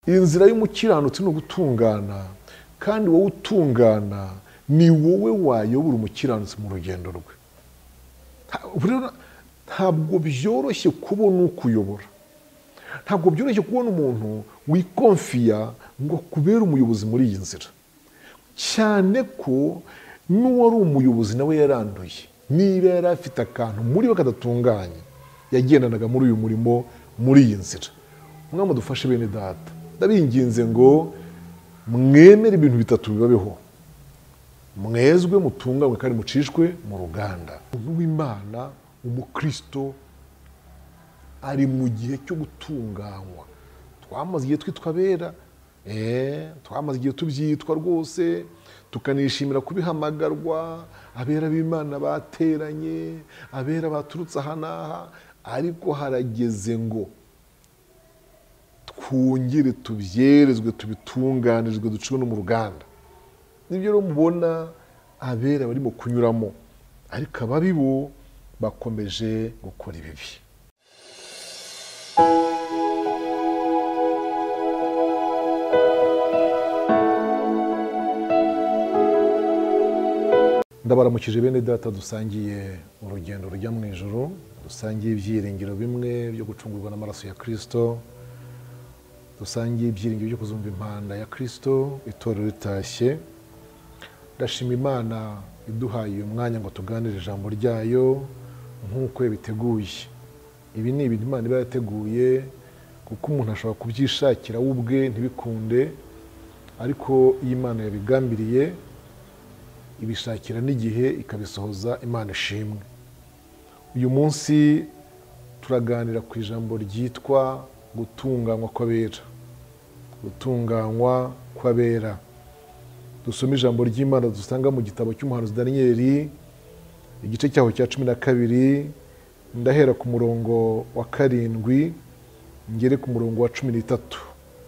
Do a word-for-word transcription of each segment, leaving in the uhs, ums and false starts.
inzira y'umukiranutsi no gutungana, kandi wowe utungana ni wowe wayobora umukiranutsi mu rugendo rwe. Ntabwo byoroshye kubona ukuyobora, ntabwo byoroshye kubona umuntu wikonfiya ngo kubera umuyobozi muri iyi nzira, cyane ko n'uwari umuyobozi nawe yaranduye. Niba yari afite akantu muri we kadatunganye, yagendanaga muri uyu murimo muri iyi nzira. Mwami dufashe bene data, ndabinginze ngo mwemere ibintu bitatu bibabeho: mwezwe, mutunganywe kandi mucishwe mu ruganda. Umuntu w'Imana, umukristo, ari mu gihe cyo gutunganywa. Twamaze igihe twitwa abera, eh twamaze igihe tubyitwa rwose, tukanishimira kubihamagarwa, abera b'Imana bateranye, abera baturutse aha n'aha, ariko harageze ngo twongere tubyerezwe, tubitunganirizwe, ducwe no mu ruganda. Nibyo rero mubona abera barimo kunyuramo, ariko ababi bo bakomeje gukora ibibi. Ndabaramukije bene data, dusangiye urugendo rujya mu ijuru, dusangiye ibyiringiro bimwe byo gucungurwa n'amaraso ya Kristo, dusangiye ibyiringiro byo kuzumva impanda ya Kristo, itorero ritashye. Ndashima Imana iduhaye umwanya ngo tuganire ijambo ryayo nk'uko yabiteguye. Ibi ni ibintu Imana iba yateguye, kuko umuntu ashobora kubyishakira we ubwe ntibikunde, ariko iyo Imana yabigambiriye ibishakira n'igihe ikabisohoza, Imana ishimwe. Uyu munsi turaganira ku ijambo ryitwa gutunganywa kw'abera. Gutunganywa kw'abera. Dusoma ijambo ry'Imana dusanga mu gitabo cy'umuhanuzi Daniyeli, igice cyaho cya cumi na kabiri, ndahera ku murongo wa karindwi ngere ku murongo wa cumi n'itatu.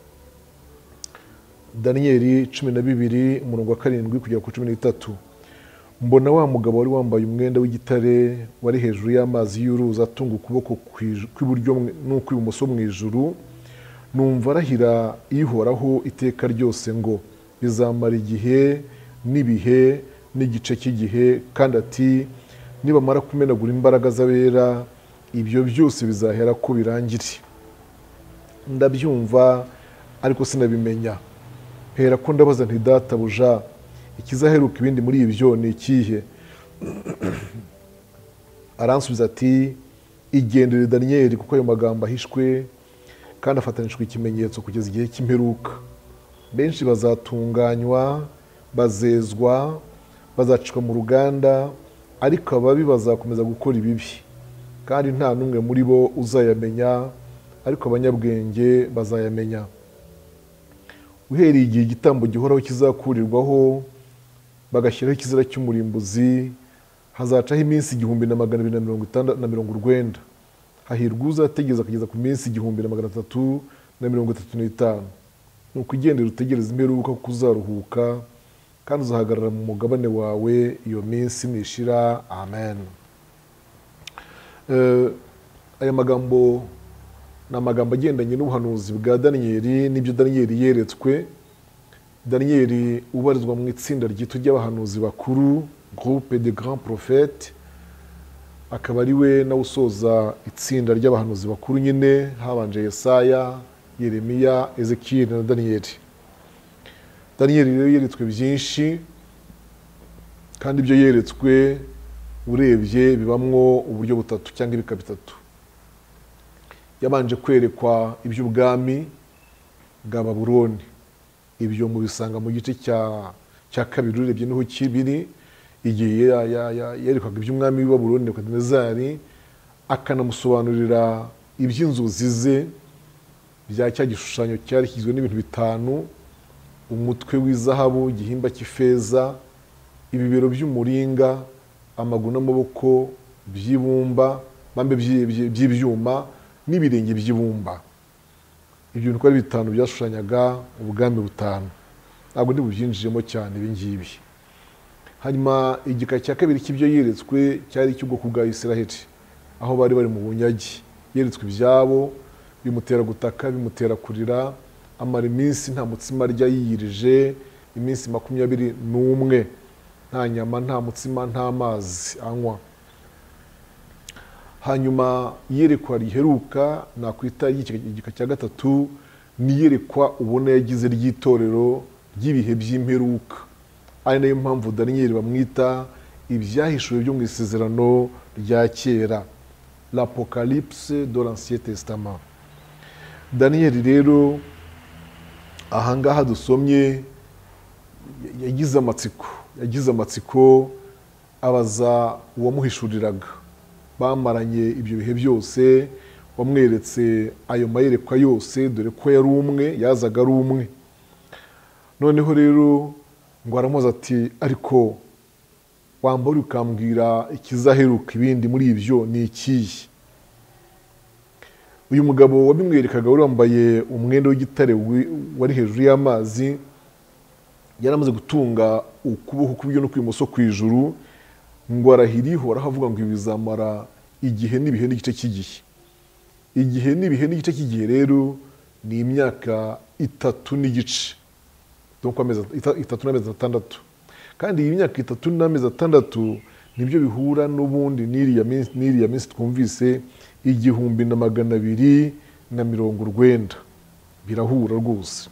Daniyeli cumi na bibiri umurongo wa karindwi kugera ku cumi n'itatu. Mbona wa mugabo wari wambaye umwenda w'igitare wari hejuru y'amazi y'uruzi atunga ukuboko kw'iburyo n'ukw'ibumoso mu ijuru, numva arahira ihoraho iteka ryose ngo bizamara igihe n'ibihe n'igice cy'igihe, kandi ati nibamara kumenagura imbaraga z'abera, ibyo byose bizahera ko birangire. Ndabyumva ariko sinabimenya, hera ko ndabaza nti databuja, ikizaheruka ibindi muri ibyo ni ikihe? Aransubiza ati igendere Daniyeli, kuko ayo magambo ahishwe kandi afatanishwe ikimenyetso kugeza igihe cy'imperuka. Benshi bazatunganywa, bazezwa, bazacishwa mu ruganda, ariko ababi bazakomeza gukora ibibi, kandi nta n'umwe muri bo uzayamenya, ariko abanyabwenge bazayamenya. Uhereye igihe igitambo gihoraho kizakurirwaho, bagashyiraho ikizira cy'umurimbuzi, hazacaho iminsi igihumbi na magana abiri na mirongo itandatu na mirongo urwenda. Hahirwa uzategereza kugeza ku minsi igihumbi na magana atatu na mirongo itatu n'itanu. Nuko ugendera utegereza imperuka, kuko uzaruhuka kandi uzahagarara mu mugabane wawe iyo minsi nishira. Amen. Uh, aya magambo ni amagambo agendanye n'ubuhanuzi bwa Daniyeli, n'ibyo Daniyeli yeretswe. Daniyeli ubarizwa mu itsinda ryitwa ry'abahanuzi bakuru, groupe de grands prophètes, akaba ari we nawe usoza itsinda ry'abahanuzi bakuru nyine, habanje Yesaya, Yeremiya, Ezekiel na Daniyeli. Daniyeli rero yeretswe byinshi, kandi ibyo yeretswe urebye bibamwo uburyo butatu cyangwa ibika bitatu. Yabanje kwerekwa iby'ubwami bwa Babuloni. Ibyo mu bisanga mu gice cya cya kabiri urebye niho kibiri, igihe yerekwaga iby'umwami w'i Babuloni Nebukadinezari, akanamusobanurira iby'inzozi ze bya cya gishushanyo cyari kigizwe n'ibintu bitanu: umutwe w'izahabu, igihimba cy'ifeza, ibibero by'umuringa, amaguru n'amaboko by'ibumba, bambe by'ibyuma n'ibirenge by'ibumba. Ibyo bintu ko ari bitanu byashushanyaga ubwami butanu. Ntabwo ndi bubyinjiremo cyane ibi ngibi. Hanyuma igika cya kabiri cy'ibyo yeretswe cyari icy'ubwoko bwa Isiraheli, aho bari bari mu bunyagi. Yeretswe ibyabo, bimutera gutaka, bimutera kurira, amara iminsi nta mutsima arya yiyirije iminsi makumyabiri n'umwe, nta nyama, nta mutsima, nta mazi anywa. Hanyuma iyerekwa riheruka nakwita igika cya gatatu ni iyerekwa ubona yagize ry'itorero ry'ibihe by'imperuka, ari nayo mpamvu Daniyeli bamwita ibyahishuwe byo mu isezerano rya kera, l'Apocalypse de l'Ancien Testament. Daniyeli rero ahangaha dusomye yagize amatsiko yagize amatsiko abaza uwamuhishuriraga, bamaranye ibyo bihe byose, wamweretse ayo mayerekwa yose, dore ko yari umwe, yazaga ari umwe. Noneho rero ngo aramubaza ati ariko wambara ukambwira ikizaheruka ibindi muri ibyo ni ikihe? Uyu mugabo wabimwerekaga wari wambaye umwenda w'igitare wari hejuru y'amazi, yaramaze gutunga ukuboko kw'iburyo no kw'imoso ku ijuru, ngo arahiriho arahavuga ngo bizamara igihe n'ibihe n'igice cy'igihe. Igihe n'ibihe n'igice cy'igihe rero ni imyaka itatu n'igice, donc amezi itatu n'amezi atandatu. Kandi iyi myaka itatu n'amezi atandatu nibyo bihura n'ubundi n'iriya minsi n'iriya minsi twumvise igihumbi na magana abiri na mirongo urwenda, birahura rwose.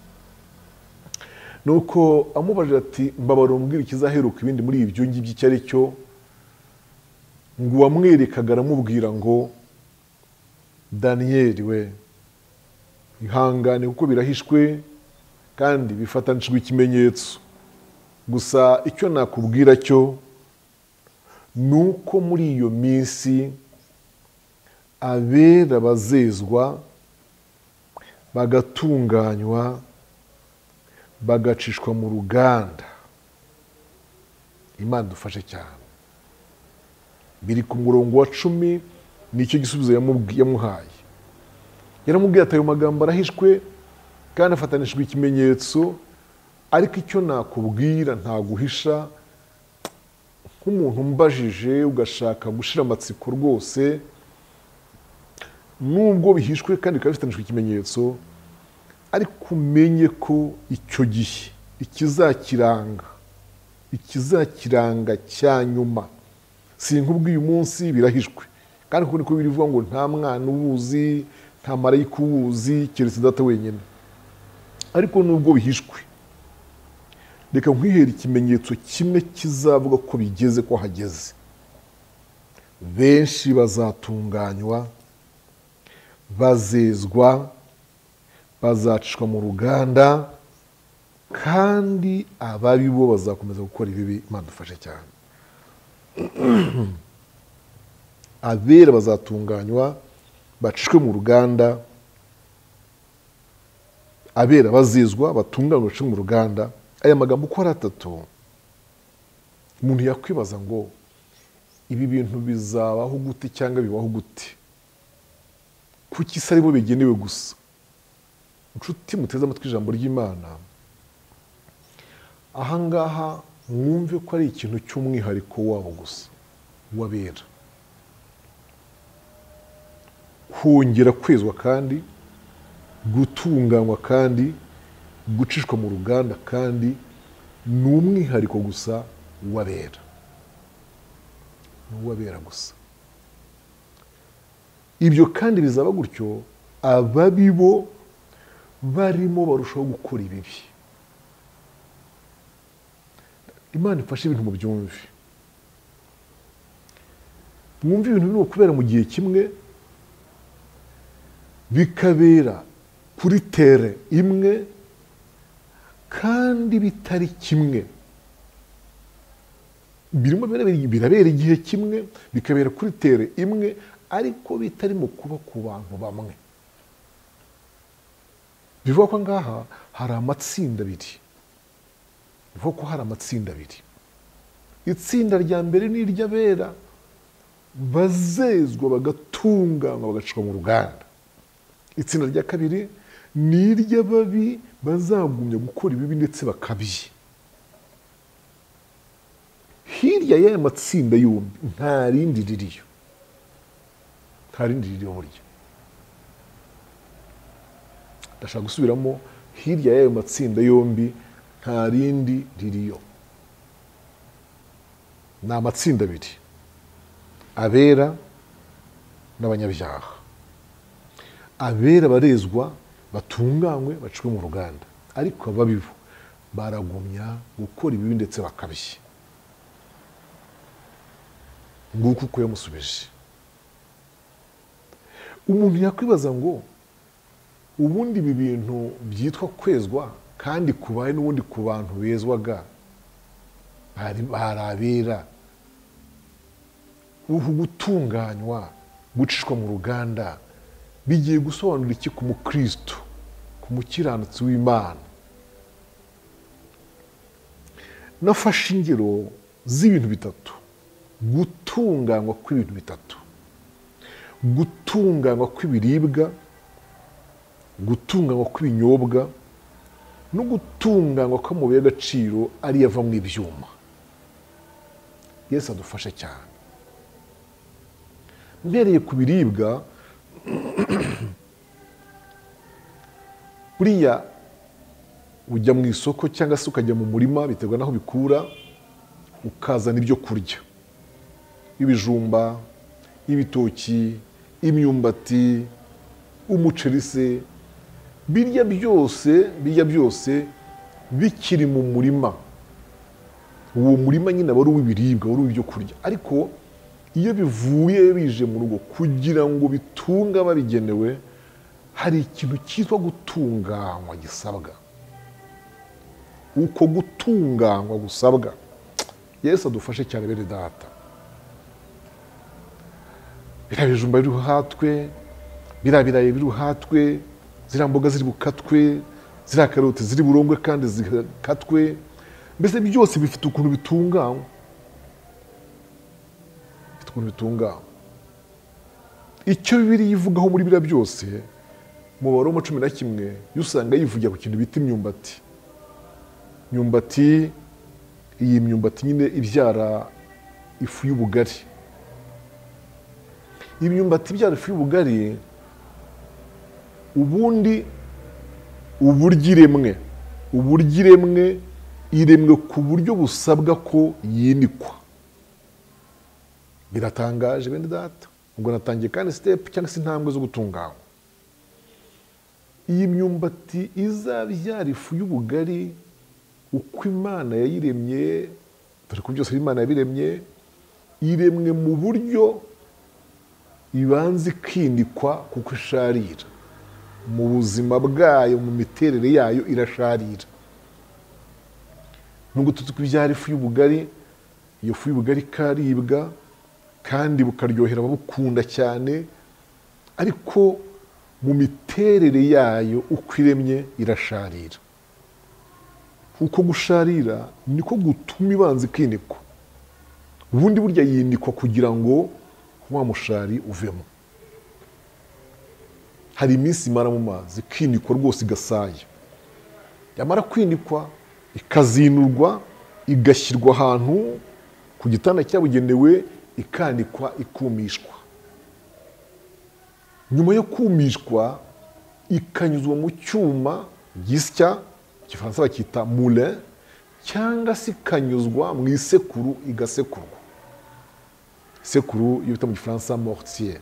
Nuko amubajije ati mbabara umbwira ikizaheruka ibindi muri ibyo ngibyo icyo ari cyo, ngo uwamwerekaga aramubwira ngo Daniyeli we, ihangane kuko birahishwe kandi bifatanishijwe ikimenyetso. Gusa icyo nakubwira cyo nuko muri iyo minsi abera bazezwa, bagatunganywa, bagacishwa mu ruganda. Imana dufashe cyane. Biri ku murongo wa cumi, nicyo gisubizo yamuhaye. Yaramubwiye ati ayo magambo arahishwe kandi afatanishijwe ikimenyetso, ariko icyo nakubwira nta guhisha. Nk'umuntu mbajije ugashaka gushira amatsiko rwose, nubwo bihishwe kandi bikaba bifatanishijwe ikimenyetso, ariko umenye ko icyo gihe ikizakiranga ikizakiranga cya nyuma sinkubwiye uyu munsi birahishwe, kandi kuko niko birivuga ngo nta mwana uwuzi, nta marayika uwuzi keretse Data wenyine. Ariko nubwo bihishwe, reka nkwihere ikimenyetso kimwe kizavuga ko bigeze, ko hageze. Benshi bazatunganywa, bazezwa, bazacishwa mu ruganda, kandi ababi bo bazakomeza gukora ibibi. Imana dufashe cyane. Abera bazatunganywa, bacishwe mu ruganda, abera bazezwa, batunganywa, bacishwe mu ruganda. Aya magambo uko ari atatu, umuntu yakwibaza ngo ibi bintu bizabaho gute cyangwa bibaho gute? Kuki se aribo bigenewe gusa? Inshuti muteze amatwi ijambo ry'Imana, ahangaha mwumve ko ari ikintu cy'umwihariko wabo gusa wabera. Kongera kwezwa kandi gutunganywa kandi gucishwa mu ruganda kandi ni umwihariko gusa wabera. Ni uwabera gusa. Ibyo kandi bizaba gutyo ababi bo barimo barushaho gukora ibibi. Imana ifashe ibintu mu byumve. Mwumve ibintu birimo kubera mu gihe kimwe, bikabera kuri tere imwe kandi bitari kimwe. Birimo birabera igihe kimwe, bikabera kuri tere imwe, ariko bitarimo kuba ku bantu bamwe. Bivuga ko ngaha hari amatsinda abiri. Bivuga ko hari amatsinda abiri. Itsinda rya mbere ni iry'abera bazezwa, bagatunganywa, bagacishwa mu ruganda. Itsinda rya kabiri ni iry'ababi bazagumya gukora ibibi ndetse bakabye. Hirya y'aya matsinda yombi nta rindi ririyo. Nta rindi ririyo burya. Ndashaka gusubiramo, hirya y'ayo matsinda yombi nta rindi ririyo. Ni amatsinda abiri, abera n'abanyabyaha. Abera barezwa, batunganywe, bacwe mu ruganda, ariko ababibo baragumya gukora ibibi ndetse bakabishya. Nguko uko yamusubije. Umuntu yakwibaza ngo ubundi ibi bintu byitwa kwezwa kandi kubaye n'ubundi ku bantu bezwaga bari barabera, uhu gutunganywa, gucishwa mu ruganda, bigiye gusobanura iki ku mukristo, ku mukiranutsi w'Imana? Nafashe ingero z'ibintu bitatu, gutunganywa kw'ibintu bitatu: gutunganywa kw'ibiribwa, gutunganywa kw'ibinyobwa, no gutunganywa kw'amabuye y'agaciro ariyo ava mu ibyuma. Yesu adufashe cyane. Mbereye ku biribwa, buriya ujya mu isoko cyangwa se ukajya mu murima, biterwa n'aho bikura, ukazana ibyo kurya: ibijumba, ibitoki, imyumbati, umuceri se, birya byose birya byose bikiri mu murima. Uwo murima nyine wari uw'ibiribwa, wari uw'ibyo kurya, ariko iyo bivuye bije mu rugo kugira ngo bitunga babigenewe, hari ikintu cyitwa gutunganywa gisabwa. Uko gutunganywa gusabwa, Yesu adufashe cyane bene data. Biriya bijumba biri buhatwe, biriya birayi biri buhatwe, ziriya mboga ziri bukatwe, ziriya karoti ziri burongwe kandi zikatwe, mbese byose bifite ukuntu bitunganywa. Bifite ukuntu bitunganywa. Icyo Bibiliya ivugaho muri biriya byose, mu Baroma cumi na kimwe, yo usanga yivugira ku kintu bita imyumbati. Imyumbati, iyi myumbati nyine ibyara ifu y'ubugari. Imyumbati ibyara ifu y'ubugari, ubundi uburyo iremwe, uburyo iremwe, iremwe ku buryo busabwa ko yinikwa. Biratangaje bene data. Ubwo natangiye kandi step cyangwa se intambwe zo gutunganywa. Iyi myumbati izabyara ifu y'ubugari uko Imana yayiremye, dore ko byose Imana yabiremye, iremwe mu buryo ibanza ikindikwa kuko isharira. Mu buzima bwayo, mu miterere yayo irasharira. Nubwo tutukubyara ifu y'ubugari, iyo fu y'ubugari karibwa kandi bukaryohera ababukunda cyane, ariko mu miterere yayo uko iremye irasharira. Uko gusharira niko gutuma ibanza ikindikwa. Ubundi burya yindikwa kugira ngo wa mushari uvemo. Hari iminsi imara mu mazi, ikindikwa rwose igasaya. Yamara kwindikwa, ikazinurwa, igashyirwa ahantu ku gitanda cyabugenewe, ikandikwa, ikumishwa. Nyuma yo kumishwa, ikanyuzwa mu cyuma gisya, Igifaransa bakita moulin, cyangwa se ikanyuzwa mu isekuru igasekurwa. Isekuru iyo bita mu Gifaransa mortier.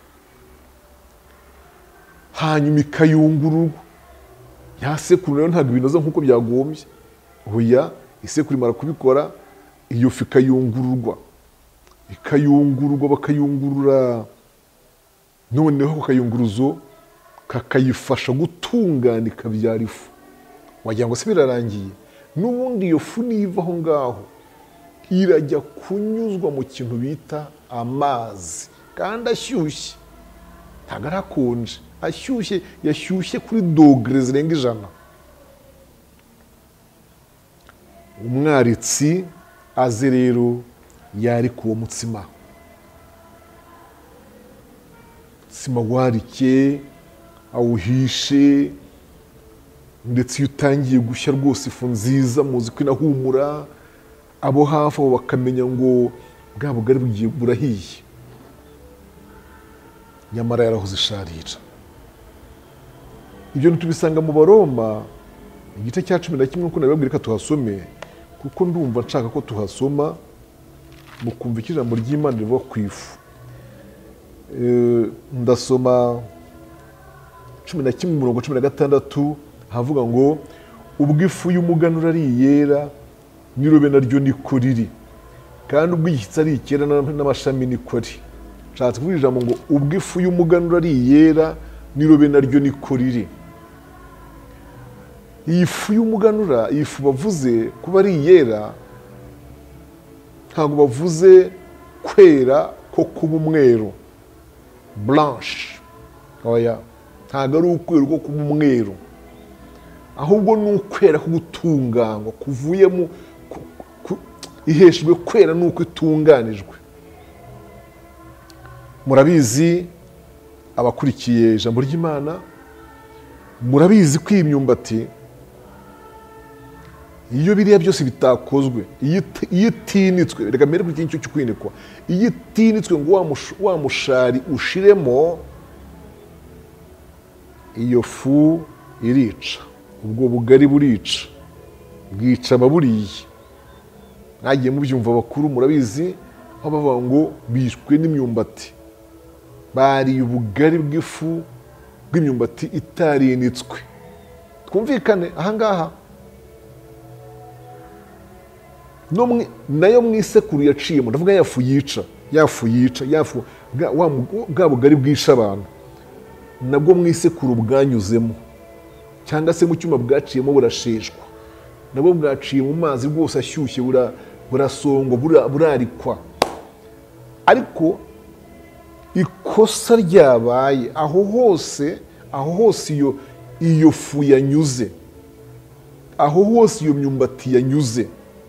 Hanyuma ikayungururwa. Ya sekuru nayo ntabwo ibinoza nk'uko byagombye. Oya, isekuru imara kubikora, iyo fu ikayungururwa. Ikayungururwa, bakayungurura. Noneho kakayunguruzo kakayifasha gutungana, ikabyara ifu. Wagira ngo se birarangiye. N'ubundi iyo fu niva aho ngaho, irajya kunyuzwa mu kintu bita amazi, kandi ashyushye. Ntabwo arakonje, ashyushye, yashyushye kuri dogere zirenga ijana. Umwaritsi aze rero yarika uwo mutsima. Mutsima warike, awuhishe, ndetse iyo utangiye gushya rwose ifu nziza, muzi ko inahumura, abo hafi aho bakamenya ngo bwa bugari bugiye burahiye. Nyamara yarahoze isharira. Ibyo ntitubisanga mu Baroma igice cya cumi na kimwe uko nababwira ko tuhasome kuko ndumva nshaka ko tuhasoma mukumva ijambo ry'Imana rivuga ku ifu. Ndasoma cumi na kimwe umurongo cumi na gatandatu havuga ngo ubwo ifu y'umuganura ari iyera n'irobe naryo niko riri kandi ubwo igishyitsi ari icyera n'amashami niko ari. Nshatse kuvuga ijambo ngo ubwo ifu y'umuganura ari iyera n'irobe naryo niko riri. Iyi fu y'umuganura, iyi fu bavuze kuba ari iyera, ntabwo bavuze kwera ko kuba umweru blanche, oya, ntabwo ari ukwera ko kuba umweru, ahubwo ni ukwera ko gutunganywa kuvuyemo, iheshejwe kwera nuko itunganijwe. Murabizi abakurikiye ijambo ry'Imana, murabizi ko iyi myumbati iyo biriya byose bitakozwe, iyo itinitswe, reka mbere ku kintu cyo kwinikwa, iyo itinitswe ngo wa mushari ushiremo, iyo fu irica, ubwo bugari burica, bwica ababuriye. Mwagiye mubyumva bakuru, murabizi aho bavuga ngo bishwe n'imyumbati, bariye ubugari bw'ifu bw'imyumbati itarinitswe. Twumvikane ahangaha, nayo mu isekuru yaciyemo, ndavuga yafu yica, yafu yica, yafu bwa bugari bwisha abantu, nabwo mu isekuru bwanyuzemo, cyangwa se mu cyuma bwaciyemo burasheshwa, nabwo bwaciye mu mazi rwose ashyushye, burasongwa, burarikwa. Ariko ikosa ryabaye aho hose, aho hose iyo iyo fu yanyuze, aho hose iyo myumbati yanyuze,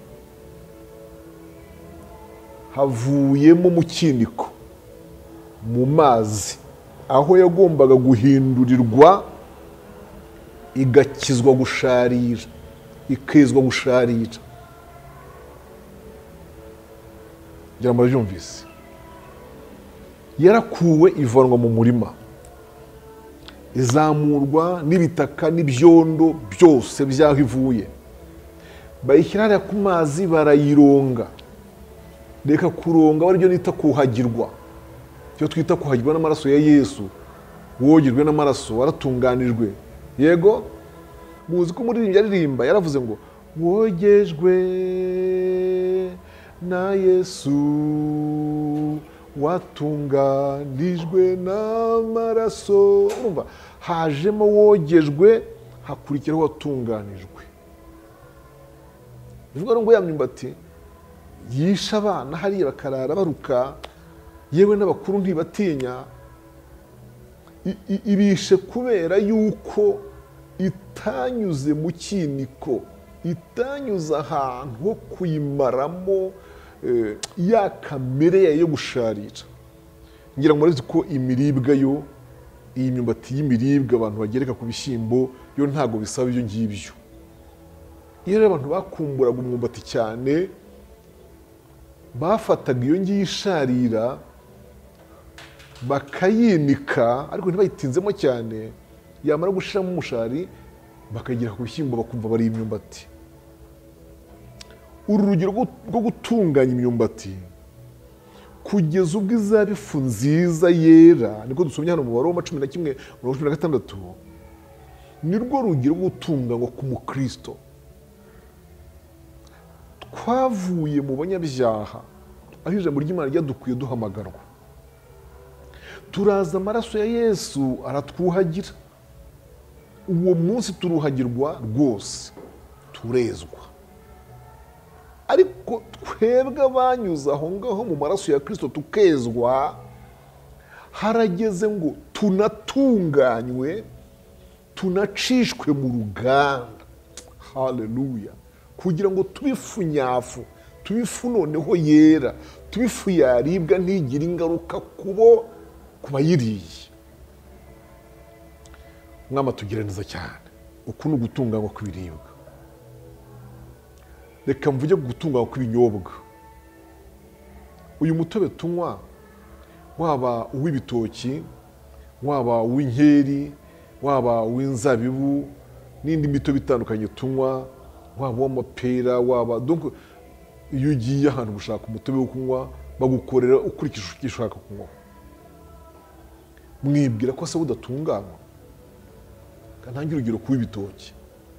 havuyemo mu kiniko, mu mazi, aho yagombaga guhindurirwa igakizwa gusharira, ikezwa gusharira. Ngira murabyumvise, yarakuwe ivanwa mu murima, izamurwa n'ibitaka n'ibyondo byose byaho ivuye, bayishyira hariya ku mazi barayironga. Reka kuronga waryo nita kuhagirwa, cyo twita kuhagirwa n'amaraso ya Yesu, wogirwe n'amaraso, waratunganijwe. Yego, muzi ko muri aririmba yaravuze ngo wogejwe na Yesu, watunganijwe n'amaraso. Urumva, hajemo wogejwe, hakurikiraho watunganijwe. Bivuga ngo ya myumbati yisha abana hariya bakarara baruka, yewe n'abakuru ntibatinya, ibishe kubera yuko itanyuze mu kiniko, itanyuze ahantu ho kuyimaramo ya kamere yayo yo gusharira. Ngira ngo murazi ko imiribwa yo, iyi myumbati y'imiribwa abantu bagereka ku bishyimbo, yo ntago bisaba ibyo ngibyo. Iyo rero abantu bakumburaga umwumbati cyane, bafataga iyo ngiyo isharira bakayinika, ariko ntibayitinzemo cyane, yamara gushiramo umushari bakagira ku bishyimbo bakumva bari imyumbati. Uru rugero rwo gutunganya imyumbati kugeza ubwo izaba ifu nziza yera, niko dusomye hano mu Baroma cumi na kimwe mirongo cumi na gatandatu, nirwo rugero rwo gutunganywa k'umukristo. Twavuye mu banyabyaha, aho ijambo ry'Imana ryadukwiye duhamagarwa, turaza amaraso ya Yesu aratwuhagira. Uwo munsi turuhagirwa rwose, turezwa. Ariko twebwe abanyuze aho ngaho mu maraso ya Kristo tukezwa, harageze ngo tunatunganywe, tunacishwe mu ruganda. Haleluya! Kugira ngo tubifu nyafu, tubifu noneho yera, tubifu yaribwa ntigire ingaruka kubo kubayiriye. Mwama tugira neza cyane, uku ni ugutunganywa kw'ibiribwa. Reka mvuge gutunganywa kw'ibinyobwa. Uyu mutobe tunywa, waba uw'ibitoki, waba uw'inkeri, waba uw'inzabibu, n'indi mitobe itandukanye tunywa, waba w'amapera waba donc iyo ugiye ahantu gushaka umutobe wo kunywa bagukorera ukurikije icyo ushaka kunywa. Mwibwira ko se udatunganywa? Kantangira urugero kuba ibitoki.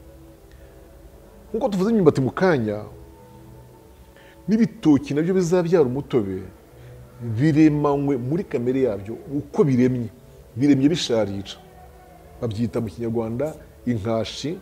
Nkuko tuvuze imyumbati mu kanya, n'ibitoki nabyo bizabyara umutobe biremanywe muri kamere yabyo uko biremye, biremye bisharira. Babyita mu Kinyarwanda inkashi,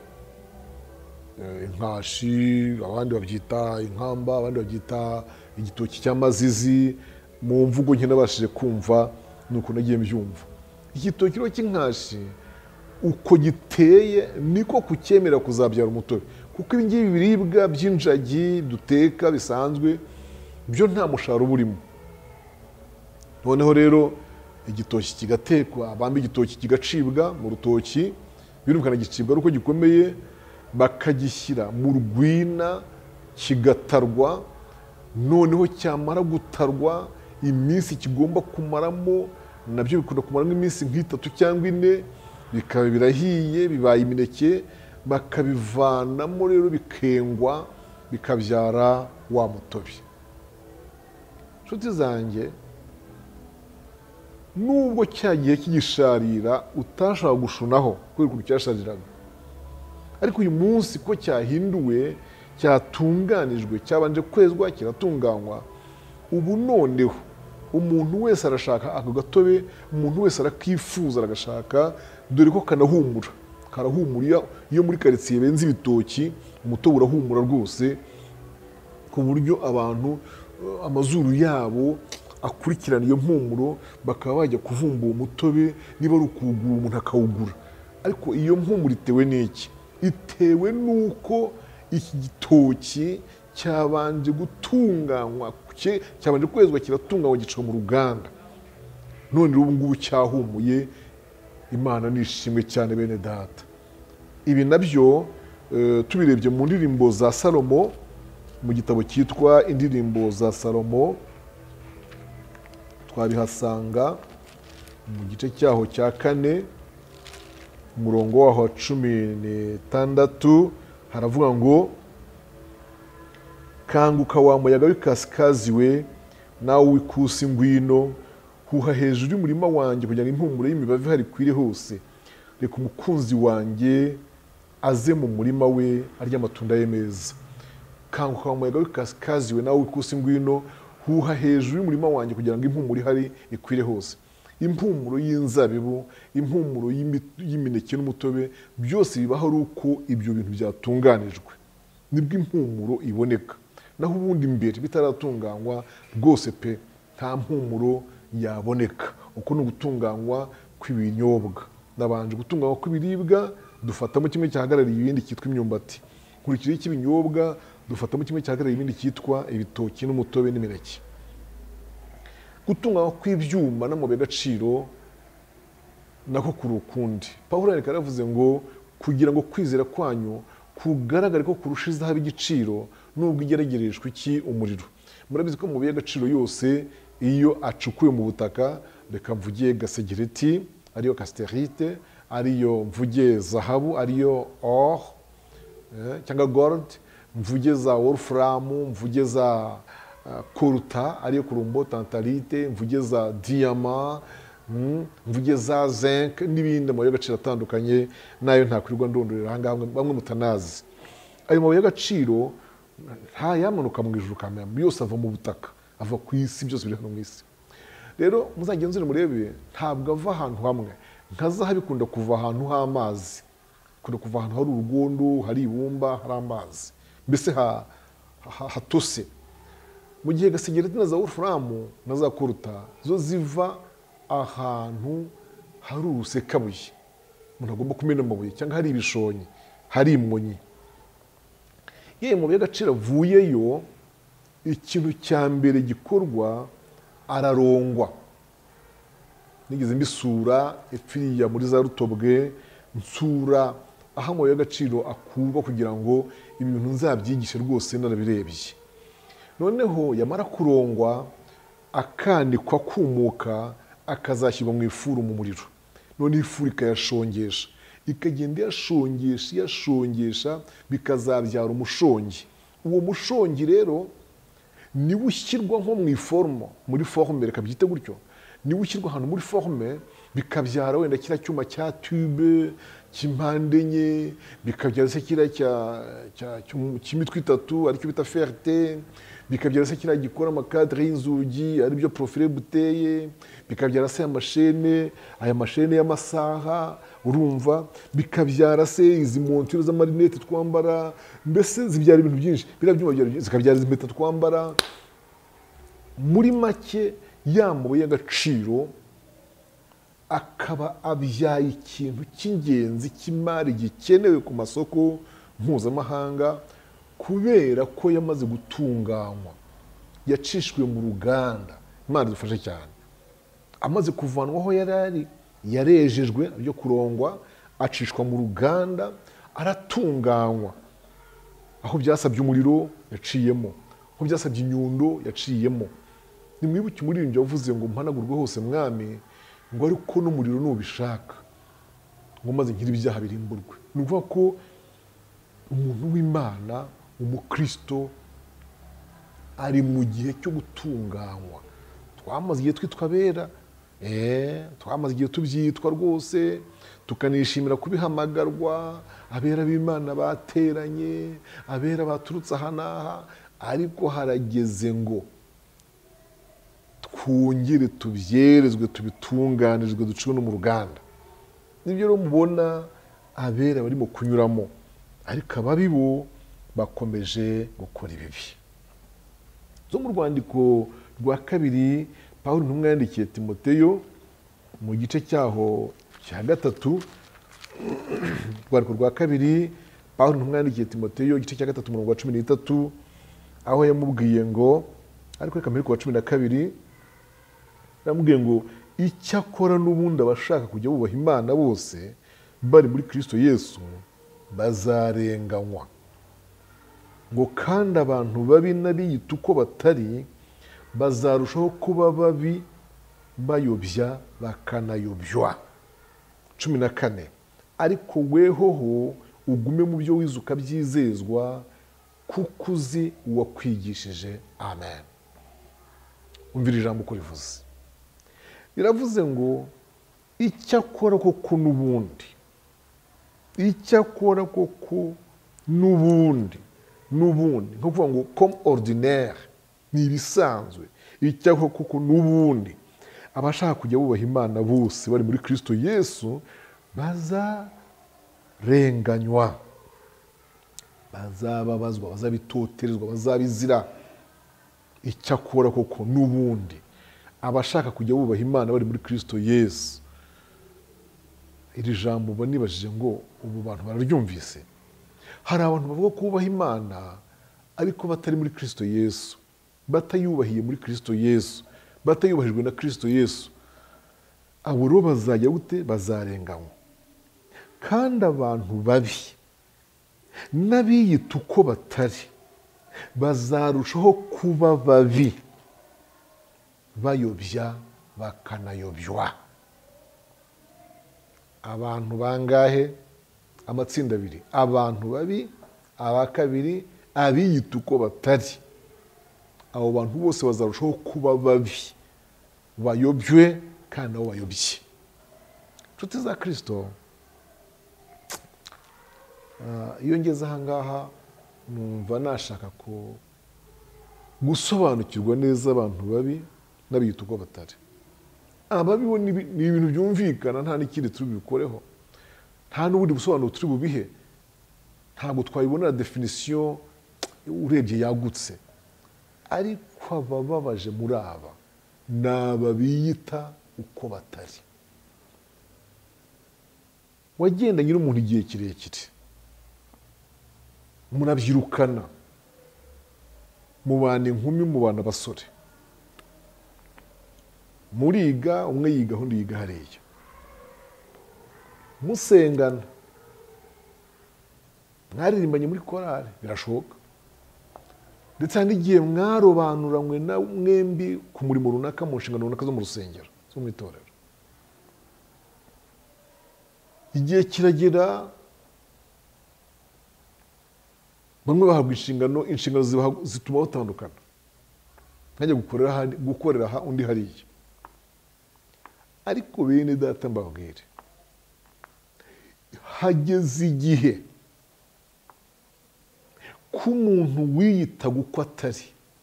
inkashi, abandi babyita inkamba, abandi babyita igitoki cy'amazizi. Mu mvugo nke nabashije kumva nuko nagiye mbyumva. Igitoki rero cy'inkashi uko giteye niko kucyemera kuzabyara umutobe, kuko ibi ngibi biribwa by'injagi duteka bisanzwe byo nta musharuro burimo. Noneho rero igitoki kigatekwa, abandi igitoki kigacibwa mu rutoki, birumvikana gicibwa ari uko gikomeye, bakagishyira mu rwina kigatarwa. Noneho cyamara gutarwa iminsi kigomba kumaramo nabyo bikunda kumaramo iminsi nk'itatu cyangwa ine, bikaba birahiye bibaye imineke, bakabivanamo rero bikengwa bikabyara wa mutobe. Nshuti zanjye, nubwo cyagiye kigisharira utashaka gushunaho kubera ukuntu cyashariraga, ariko uyu munsi ko cyahinduwe, cyatunganijwe, cyabanje kwezwa kiratunganywa, ubu noneho umuntu wese arashaka ako gatobe, umuntu wese arakifuza aragashaka, dore ko kanahumura. Karahumura iyo muri karitsiye benze ibitoki, umutobe urahumura rwose, ku buryo abantu amazuru yabo akurikirana iyo mpumuro, bakaba bajya kuvumba uwo mutobe, niba ari ukuwugura umuntu akawugura. Ariko iyo mpumuro itewe n'iki? Itewe n'uko iki gitoki cyabanje gutunganywa, cyabanje kwezwa kiratunganywa gica mu ruganda. None ubu ngubu cyahumuye, Imana nishimwe cyane bene data. Ibi nabyo tubirebye mu ndirimbo za Salomo, mu gitabo cyitwa Indirimbo za Salomo, twabihasanga mu gice cyaho cya kane, umurongo waho wa cumi n'itandatu, haravuga ngo, kanguka wa muyaga w'ikasikazi we, nawe w'ikusi ngwino, huha hejuru y'umurima wanjye kugira ngo impumuro y'imibavu ihari ikwire hose. Reka umukunzi wanjye aze mu murima we arya amatunda ye meza. Kanguka wa muyaga w'ikasikazi we, nawe w'ikusi ngwino, huha hejuru y'umurima wanjye kugira ngo impumuro ihari ikwire hose. Impumuro y'inzabibu, impumuro y'imineke n'umutobe, byose bibaho ari uko ibyo bintu byatunganijwe, nibwo impumuro iboneka. Naho ubundi mbere bitaratunganywa rwose pe, nta mpumuro yaboneka. Uko ni ugutunganywa kw'ibinyobwa. Nabanje gutunganywa kw'ibiribwa, dufatamo kimwe cyahagarariye ibindi cyitwa imyumbati. Nkurikije cy'ibinyobwa, dufatamo kimwe cyahagarariye ibindi cyitwa ibitoki n'umutobe n'imineke. Gutunganywa kw'ibyuma n'amabuye y'agaciro nako kuri ukundi. Pawulo yareka yaravuze ngo, kugira ngo kwizera kwanyu kugaragare ko kurusha izahabu igiciro, nubwo igeragereshwa iki umuriro. Murabizi ko amabuye y'agaciro yose iyo acukuye mu butaka, reka mvuge gasegereti ariyo casterite, ariyo mvuge zahabu ariyo or cyangwa gold, mvuge za wolfram, mvuge za koruta ariyo kurumbo tantalite, mvuge za diamant, mvuge za zinc n'ibindi amabuye y'agaciro atandukanye, nayo ntakwirirwa ndondorera aha ngaha bamwe mutanazi. Ayo mabuye y'agaciro nta yamanuka mu ijuru kamera, yose ava mu butaka, ava ku isi, byose biri hano mu isi. Rero muzagenzure murebe, ntabwo ava ahantu hamwe. Nka zahabu ikunda kuva ahantu h'amazi, ikunda kuva ahantu hari urugondo, hari ibumba, hari amazi, mbese hatose. Mu gihe gasegereti na za wolfram na za koruta zo ziva ahantu hari urusekabuye, umuntu agomba kumena amabuye, cyangwa hari ibishonyi, hari imonyi. Iyo amabuye y'agaciro avuyeyo, ikintu cya mbere gikorwa, ararongwa. Nigeze mbisura epfiriya muri za Rutobwe, nsura aho amabuye y'agaciro akurwa kugira ngo ibi bintu nzabyigishe rwose narabirebye. Noneho yamara kurongwa, akanikwa kumuka, akazashyirwa mu ifuru mu muriro. None ifuru ikayashongesha, ikagenda yashongesha yashongesha bikazabyara umushongi. Uwo mushongi rero niwe ushyirwa nko mu iformo, muri forme, reka byite gutyo, niwe ushyirwa ahantu muri forme bikabyara wenda kiriya cyuma cya tube cy'impande enye, bikabyara se kiriya cy'imitwe itatu aricyo bita ferte, bikabyara se kiriya gikora amakadre y'inzugi aribyo profile buteye, bikabyara se amashene, aya mashene y'amasaha urumva, bikabyara se izi monture z'amarinete twambara, mbese zibyara ibintu byinshi, biriya byuma zikabyara izi mpeta twambara. Muri make yamabuye y'agaciro akaba abyaye ikintu cy'ingenzi cy'imari gikenewe ku masoko mpuzamahanga, kubera ko yamaze gutunganywa, yacishwe mu ruganda. Imana idufashe cyane. Amaze kuvanwaho yari ari, yarejejwe byo kurongwa, acishwa mu ruganda, aratunganywa. Aho byasabye umuriro yaciyemo, aho byasabye inyundo yaciyemo. Nimwibuke umuririmbyi wavuze ngo mpanagurwe hose mwami, ngo ariko n'umuriro nubishaka ngo maze nkiri ibyaha birimburwe. Ni ukuvuga ko umuntu w'Imana, umukristo, ari mu gihe cyo gutunganywa. Twamaze igihe twitwa abera, eh, twamaze igihe tubyitwa rwose, tukanishimira kubihamagarwa, abera b'Imana bateranye, abera baturutse aha n'aha, ariko harageze ngo twongere tubyerezwe, tubitunganijwe, duciwe no mu ruganda. Nibyo rero mubona abera barimo kunyuramo, ariko ababi bo bakomeje gukora ibibi. Zo mu rwandiko rwa kabiri Pawulo intumwa yandikiye Timoteyo mu gice cyaho cya gatatu, rwandiko rwa kabiri Pawulo intumwa yandikiye Timoteyo igice cya gatatu umurongo wa cumi n'itatu, aho yamubwiye ngo, ariko reka mbere ku wa cumi na kabiri, yamubwiye ngo icyakora n'ubundi abashaka kujya bubaha Imana bose bari muri Kristo Yesu bazarenganywa, ngo kandi abantu babi n'abiyita uko batari bazarushaho kuba babi, bayobya bakanayobywa. cumi na kane, ariko wehoho ugume mu byo wize ukabyizezwa, kuko uzi uwakwigishije. Amen. Umvira ijambo uko rivuze. Biravuze ngo icyakora koko n'ubundi, icyakora koko n'ubundi, n'ubundi nko kuvuga ngo comme ordinaire, ni ibisanzwe. Icyakora koko n'ubundi abashaka kujya bubaha Imana bose bari muri Kristo Yesu bazarenganywa, bazababazwa, bazabitoterezwa, bazabizira. Icyakora koko n'ubundi abashaka kujya bubaha Imana bari muri Kristo Yesu. Iri jambo banibajije ngo ubu bantu bararyumvise. Hari abantu bavuga ko bubaha Imana ariko batari muri Kristo Yesu, batayubahiye muri Kristo Yesu, batayubahijwe na Kristo Yesu. Abo rero bazajya gute? Bazarenganywa. Kandi abantu babi n'abiyita uko batari bazarushaho kuba babi, bayobya bakanayobywa. Abantu bangahe? Amatsinda abiri, abantu babi, aba kabiri abiyita uko batari. Abo bantu bose bazarushaho kuba babi, bayobywe kandi abo bayobye. Nshuti za Kristo, iyo ngeze aha ngaha numva nashaka ko gusobanukirwa neza abantu babi n'abiyita uko batari. Ababi bo ni ibintu byumvikana, nta n'ikindi turi bikoreho, nta n'ubundi busobanuro turi bubihe, ntabwo twayibonera definition urebye yagutse. Ariko abababaje muri aba ni ababiyita uko batari. Wagendanye n'umuntu igihe kirekire, murabyirukana, mubana inkumi, mubana abasore, muriga, umwe yiga undi yiga hariya, musengana, mwaririmbanye muri korali, birashoboka. Ndetse n'igihe mwarobanuranywe na mwembi ku murimo runaka, mu nshingano runaka zo mu rusengero, zo mu itorero. igihe kiragera bamwe bahabwa inshingano inshingano zituma batandukana nkajya gukorera gukorera aha undi hariya ariko bene data mbabwire hageze igihe ko umuntu wiyitaga uko atari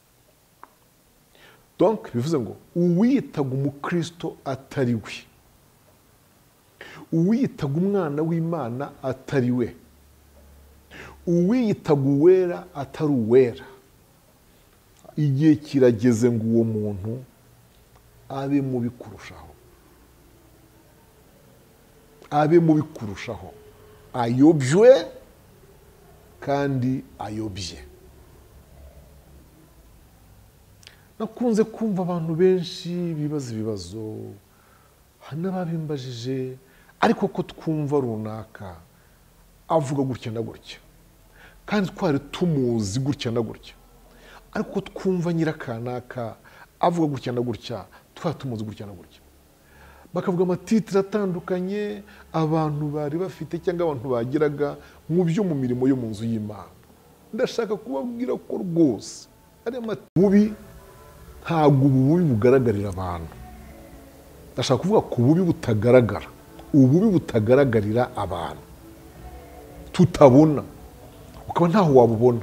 donc bivuze ngo uwiyitaga umukristo atari we uwiyitaga umwana w'Imana atari we uwiyitaga uwera atari uwera igihe kirageze ngo uwo muntu abe mubi kurushaho abe mubi kurushaho ayobywe kandi ayobye. Nakunze kumva abantu benshi bibaza ibibazo hano babimbajije ariko ko twumva runaka avuga gutya na gutya kandi twari tumuzi gutya na gutya ariko twumva nyirakanaka avuga gutya na gutya twari tumuzi gutya na gutya bakavuga amatitire atandukanye abantu bari bafite cyangwa abantu bagiraga mu byo mu mirimo yo mu nzu y'Imana. Ndashaka kubabwira ko rwose ari amabubi ntabwo ububi bugaragarira abantu. Ndashaka kuvuga ku bubi butagaragara, ububi butagaragarira abantu tutabona ukaba ntaho wabubona.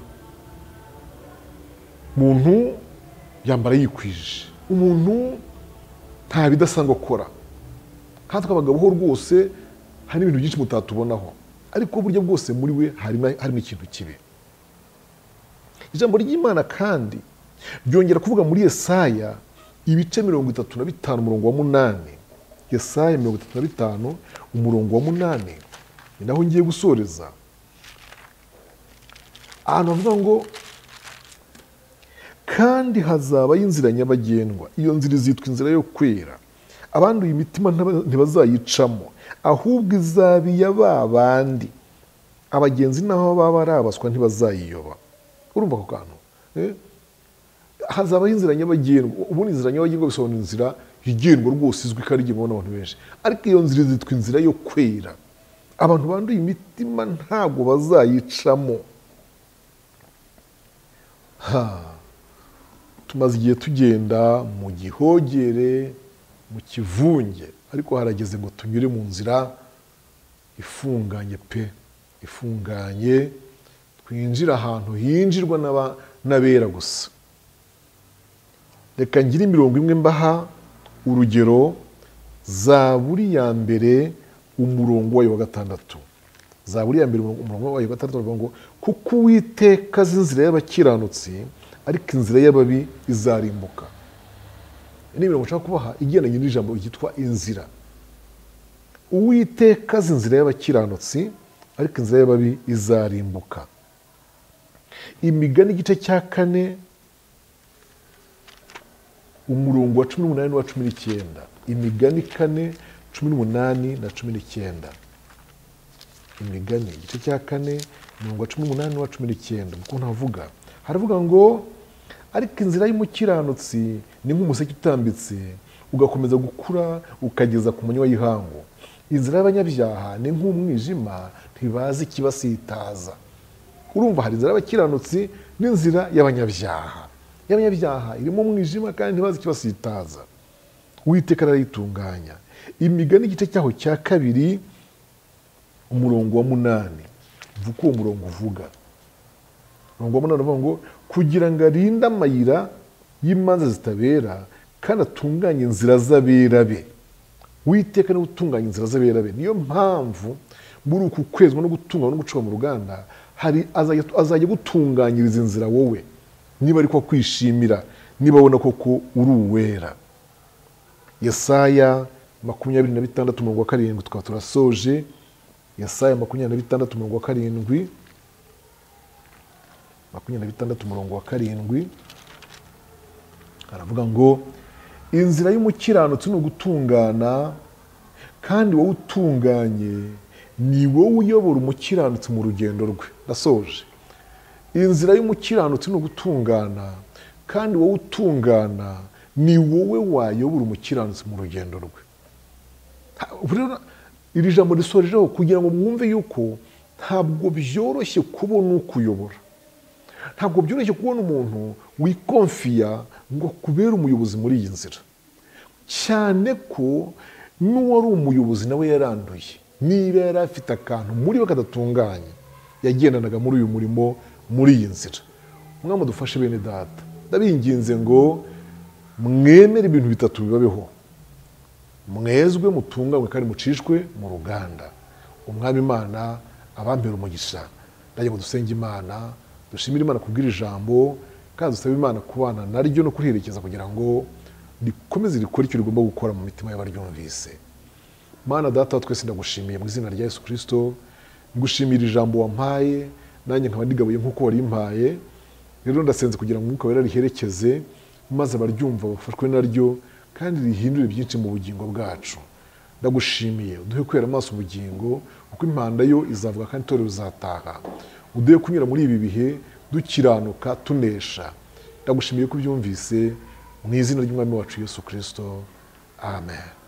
Umuntu yambara yikwije, umuntu nta bidasanzwe akora kandi twabagaho rwose hari ibintu byinshi mutatubonaho ariko buryo bwose muri we harimo harimo ikintu kibi. Ijambo ry'Imana kandi byongera kuvuga muri Yesaya ibice mirongo itatu na bitanu umurongo wa munani. Yesaya mirongo itatu na bitanu umurongo wa munani ni naho ngiye gusoreza. Ahantu havuga ngo kandi hazaba inzira nyabagendwa, iyo nzira izitwa inzira yo kwera, abanduye imitima ntibazayicamo, ahubwo izaba iya ba bandi, abagenzi naho baba barabaswa ntibazayiyoba. Urumva ko kantu eh? Hazaba inzira nyabagendwa. Ubundi inzira nyabagendwa bisobanura inzira yigendwa rwose izwi kandi igendwa n'abantu benshi, ariko iyo nzira izitwa inzira yo kwera, abantu banduye imitima ntabwo bazayicamo. ha Tumaze igihe tugenda mu gihogere mu kivunge ariko harageze ngo tunyure mu nzira ifunganye pe ifunganye twinjira ahantu hinjirwa n'abera gusa. Reka ngire imirongo imwe mbaha urugero. Zaburi ya mbere umurongo wayo wa gatandatu. Zaburi ya mbere umurongo wayo wa gatandatu bavuga ngo kuko Uwiteka azi inzira y'abakiranutsi ariko inzira y'ababi izarimbuka. Ni imirongo nshaka kubaha igendanye n'ijambo ryitwa inzira. Uwiteka azi inzira y'abakiranutsi ariko inzira y'ababi izarimbuka. Imigani igice cya kane umurongo wa cumi n'umunani n'uwa cumi n'icyenda. Imigani kane cumi n'umunani na cumi n'icyenda. Imigani igice cya kane umurongo wa cumi n'umunani n'uwa cumi n'icyenda. Muko ntavuga haravuga ngo ariko inzira y'umukiranutsi ni nk'umuseke utambitse ugakomeza gukura ukageza ku manywa y'ihangu. Inzira y'abanyabyaha ni nk'umwijima ntibazi ikibasitaza. Urumva hari inzira y'abakiranutsi n'inzira y'abanyabyaha. Y'abanyabyaha irimo umwijima kandi ntibazi ikibasitaza. Uwiteka arayitunganya. Imigani igice cyaho cya kabiri umurongo wa munani. Vuga uwo murongo uvuga. Umurongo wa munani uvuga ngo kugira ngo arinde amayira y'imanza zitabera kandi atunganye inzira z'abera be. Uwiteka niwe utunganya inzira z'abera be. Niyo mpamvu muri uku kwezwa no gutunganya no gucura mu ruganda hari azajya gutunganyiriza inzira wowe niba ariko kwishimira, niba abona koko uri uwera. Yesaya makumyabiri na bitandatu umurongo wa karindwi tukaba turasoje. Yesaya makumyabiri na bitandatu umurongo wa karindwi makumyabiri na bitandatu umurongo wa karindwi aravuga ngo inzira y'umukiranutsi ni ugutungana kandi wowe utunganye ni wowe uyobora umukiranutsi mu rugendo rwe. Ndasoje. Inzira y'umukiranutsi ni ugutungana kandi wowe utungana ni wowe wayobora umukiranutsi mu rugendo rwe. iri jambo risorejeho kugira ngo mwumve yuko ntabwo byoroshye kubona ukuyobora, ntabwo byoroshye kubona umuntu wikonfiya ngo kubera umuyobozi muri iyi nzira, cyane ko n'uwari umuyobozi nawe yaranduye. Niba yari afite akantu muri we kadatunganye yagendanaga muri uyu murimo muri iyi nzira. Mwami dufashe bene data, ndabinginze ngo mwemere ibintu bitatu bibabeho, mwezwe mutunganywe kandi mucishwe mu ruganda. Umwami Imana abambera umugisha. Ndaje ngo dusenge Imana, dushimire Imana kubwira ijambo, kandi dusabe Imana kubana naryo no kuriherekeza kugira ngo rikomeze rikora icyo rigomba gukora mu mitima y'abaryumvise. Mana data twese ndagushimiye mu izina rya Yesu Kristo, ngushimira ijambo wampaye nanjye nkaba ndigabuye nk'uko wari impaye. Rero ndasenze kugira ngo Umwuka Wera riherekeze maze abaryumva bafashwe naryo kandi rihindure byinshi mu bugingo bwacu. Ndagushimiye uduhe kwera amaso ubugingo kuko impanda yo izavuga kandi itorero rizataha. Uduhe kunyura muri ibi bihe dukiranuka tunesha. Ndagushimiye ko byumvise mu izina ry'Umwami wacu Yesu Kristo. Amen.